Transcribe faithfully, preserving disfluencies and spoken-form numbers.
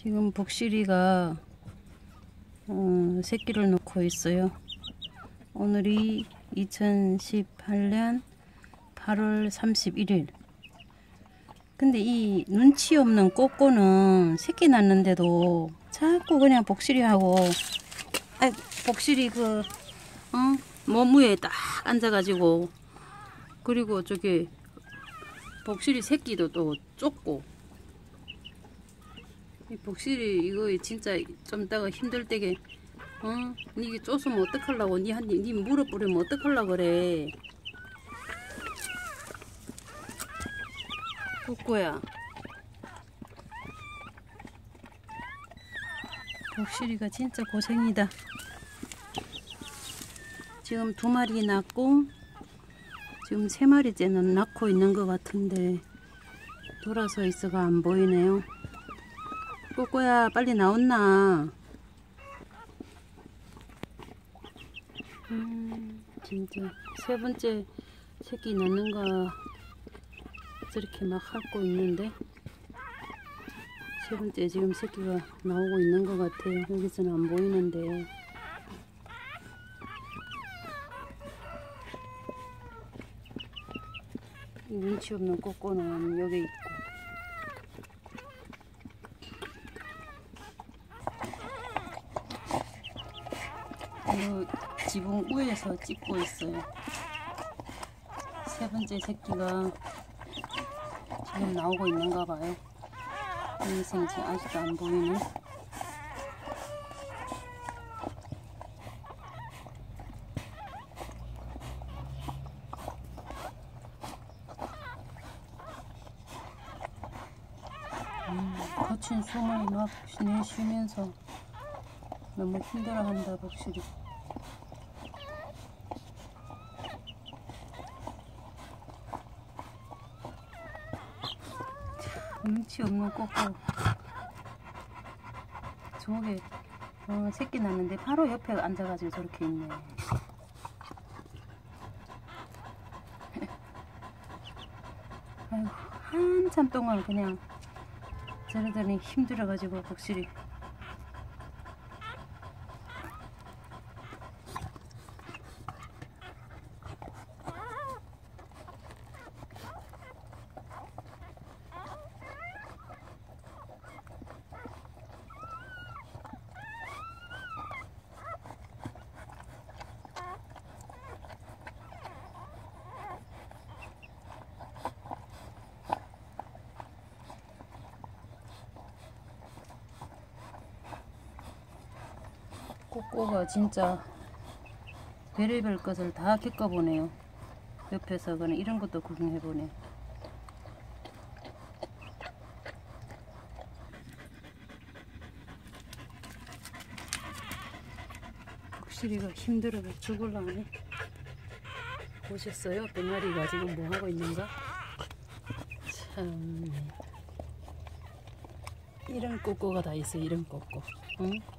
지금 복실이가 어, 새끼를 놓고 있어요. 오늘이 이천십팔 년 팔월 삼십일일. 근데 이 눈치 없는 꼬꼬는 새끼 낳는데도 자꾸 그냥 복실이하고, 아, 복실이 그 어? 몸 위에 딱 앉아가지고, 그리고 저기 복실이 새끼도 또 쫓고. 이 복실이 이거 진짜 좀 이따가 힘들 때게, 어? 니게 쫓으면 어떡하려고, 니 한, 니 무릎 뿌리면 어떡하려고 그래. 꼬꼬야. 복실이가 진짜 고생이다. 지금 두 마리 낳고, 지금 세 마리째는 낳고 있는 것 같은데, 돌아서 있어가 안 보이네요. 꼬꼬야, 빨리 나온나. 음, 진짜 세 번째 새끼 낳는가 저렇게 막 핥고 있는데, 세 번째 지금 새끼가 나오고 있는 것 같아요. 여기서는 안 보이는데. 눈치 없는 꼬꼬는 여기 있고, 그 지붕 위에서 찍고 있어요. 세 번째 새끼가 지금 나오고 있는가 봐요. 인생지 아직도 안 보이네. 음, 거친 숨을 막 내쉬면서 너무 힘들어한다, 복실이. 눈치 없는 꼬꼬. 저게 어, 새끼 낳는데 바로 옆에 앉아가지고 저렇게 있네. 아이고, 한참 동안 그냥 저러더니 힘들어가지고 복실이. 꼬꼬가 진짜 별의별 것을 다 겪어보네요. 옆에서 그냥 이런 것도 구경해보네. 복실이가 힘들어서 죽을라네. 보셨어요? 병아리가 지금 뭐하고 있는가? 참, 이런 꼬꼬가 다 있어. 이런 꼬꼬. 응?